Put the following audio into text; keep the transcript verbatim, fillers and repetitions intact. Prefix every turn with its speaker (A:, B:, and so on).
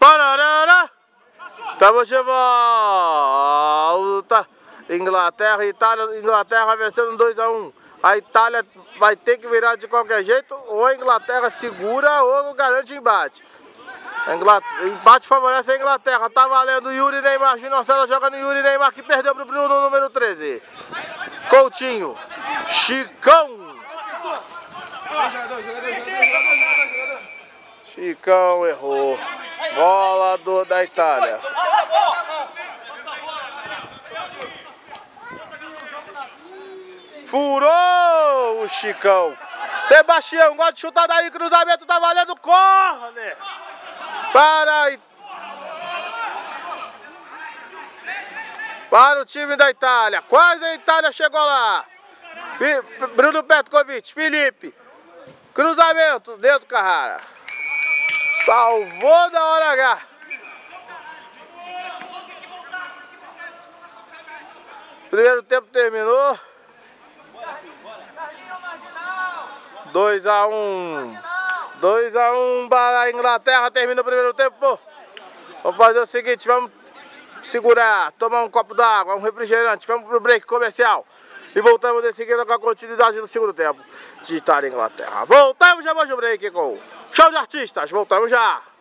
A: Pararara! Estamos de volta! Inglaterra e Itália. Inglaterra vai vencendo dois a um. A Itália vai ter que virar de qualquer jeito. Ou a Inglaterra segura ou garante embate. Inglaterra, empate favorece a Inglaterra. Tá valendo Yuri Neymar. Ginocelo joga no Yuri Neymar, que perdeu pro Bruno, número treze. Coutinho. Chicão. Chicão errou. Bola do, da Itália. Furou o Chicão. Sebastião, gosta de chutar daí, cruzamento, tá valendo corner. Para, para o time da Itália. Quase a Itália chegou lá. Bruno Petkovic, Felipe. Cruzamento, dentro do Carrara. Salvou na hora H. Primeiro tempo terminou. dois a um. dois a um para a Inglaterra. Termina o primeiro tempo. Vamos fazer o seguinte, vamos segurar, tomar um copo d'água, um refrigerante, vamos pro break comercial. E voltamos em seguida com a continuidade do segundo tempo de Itália e Inglaterra. Voltamos já, vamos no break com o show de artistas. Voltamos já.